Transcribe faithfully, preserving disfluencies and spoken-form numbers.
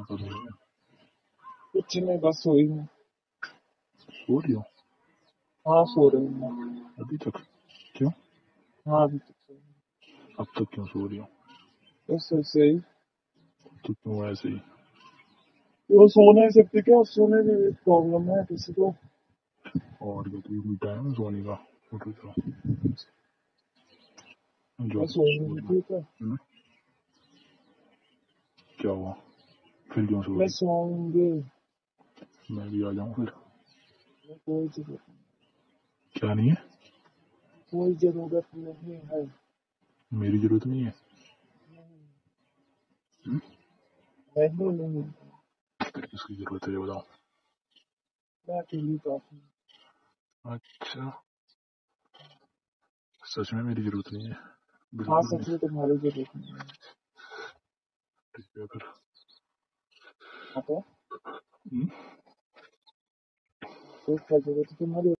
کر رہی ہے؟ کچھ نہیں، بس سوئی ہوں. سو رہی ہو ہاں سو رہی ہوں. ابھی تک؟ کیوں ہاں ابھی تک سوئی ہوں. اب تک کیوں سو رہی ہو؟ بس ایسے ہی. تو کیوں ایسے ہی؟ وہ سو نہیں سکتی کیا؟ سونے میں پرابلم ہے کسی کو؟ اور یہ تو کوئی ٹائم ہے سونے کا؟ اٹھو جاؤ جو میں سو نہیں سو- ٹھیک ہے. ہم؟ کیا ہوا پھر کیوں سو میں رہی؟ سوؤں گی. میں بھی آ جاؤں پھر؟ میں کوئی ضرورت نہیں. کیا نہیں ہے؟ کوئی ضرورت نہیں ہے. میری ضرورت نہیں ہے. نہیں ہم؟ نہیں نہیں کس کی ضرورت ہے یہ بتاؤ. میں اکیلی کافی ہوں. اچھا سچ میں میری ضرورت نہیں ہے؟ ہاں بالکل سچ نہیں. میں تمہاری ضرورت نہیں ہے. ٹھیک ہے پھر. ہاں تو ہم؟ تو کیا ضرورت ہے تمہاری؟